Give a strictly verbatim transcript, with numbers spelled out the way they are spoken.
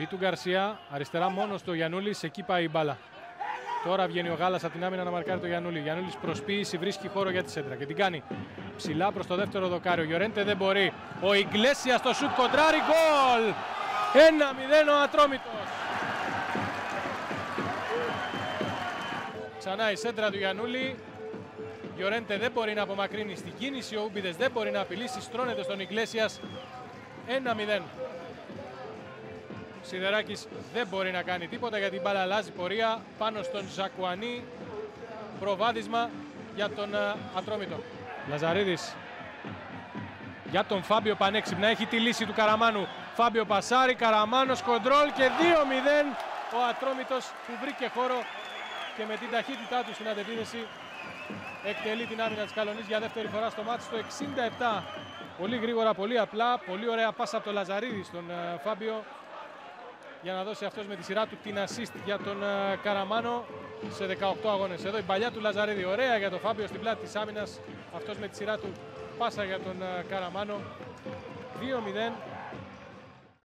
Πίτου Γκαρσία, αριστερά μόνος του ο Γιαννούλης, εκεί πάει η μπάλα. Τώρα βγαίνει ο Γάλας από την άμυνα να μαρκάρει το Γιαννούλη. Γιαννούλης προσποίηση, βρίσκει χώρο για τη σέντρα και την κάνει ψηλά προς το δεύτερο δοκάριο. Γιορέντε δεν μπορεί. Ο Ιγκλέσιας στο σουτ κοντράρει, γκολ! ένα μηδέν ο Ατρόμητος. Ξανά η σέντρα του Γιαννούλη. Γιορέντε δεν μπορεί να απομακρύνει στην κίνηση. Ο Ούμπιδες δεν μπορεί να απειλήσει. Στρώνεται στον Ιγκλέσιας. ένα μηδέν. Σιδεράκης δεν μπορεί να κάνει τίποτα γιατί η μπάλα αλλάζει πορεία πάνω στον Ζακουανί. Προβάδισμα για τον Ατρόμητο. Λαζαρίδης για τον Φάμπιο πανέξυπνα. Έχει τη λύση του Καραμάνου. Φάμπιο πασάρι, Καραμάνος κοντρόλ και δύο μηδέν. Ο Ατρόμητος που βρήκε χώρο και με την ταχύτητά του στην αντεπίθεση εκτελεί την άμυνα της Καλονής για δεύτερη φορά στο μάτς το εξήντα επτά. Πολύ γρήγορα, πολύ απλά, πολύ ωραία πάσα από τον Λαζαρίδη στον Φάμπιο για να δώσει αυτός με τη σειρά του την assist για τον uh, Καραμάνο σε δεκαοκτώ αγώνες. Εδώ η παλιά του Λαζαρίδη, ωραία για τον Φάμπιο στην πλάτη της άμυνας. Αυτός με τη σειρά του πάσα για τον uh, Καραμάνο. δύο μηδέν.